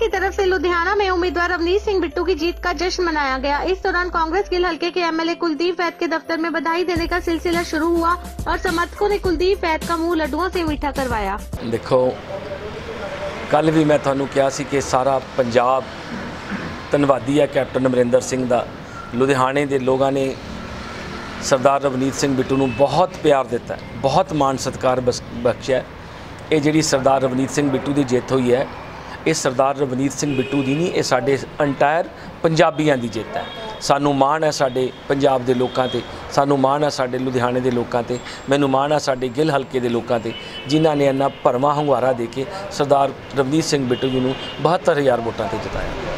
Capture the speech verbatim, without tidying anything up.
की तरफ से लुधियाना में उम्मीदवार रवनीत सिंह बिट्टू की जीत का जश्न मनाया गया। इस दौरान कांग्रेस गिल हल्के के एमएलए कुलदीप वैद के दफ्तर में बधाई देने का सिलसिला शुरू हुआ और समर्थकों ने कुलदीप वैद का मुंह लड्डुओं से मीठा करवाया। देखो, कल भी मैं तुहानू कहा सी कि सारा पंजाब धन्नवादी है कैप्टन अमरिंदर सिंह दा। लुधियाने के लोगों ने सरदार रवनीत सिंह बिट्टू नूं बहुत प्यार दिता है, बहुत मान सत्कार बख्शिया। ये जिहड़ी सरदार रवनीत सिंह बिट्टू की जित हुई है, ये सरदार रवनीत सिंह बिट्टू की नहीं, ये साडे अंटायर पंजाबियों की जित है। सानू माण है साडे पंजाब के लोगों ते, सानू माण है साडे लुधियाने के लोगों ते, मैनू माण है साडे गिल हल्के के लोगों ते, जिन्हां ने इन्ना भरवां हुंगारा दे के सरदार रवनीत सिंह बिट्टू जी नूं बहत्तर हज़ार वोटां ते जिताया।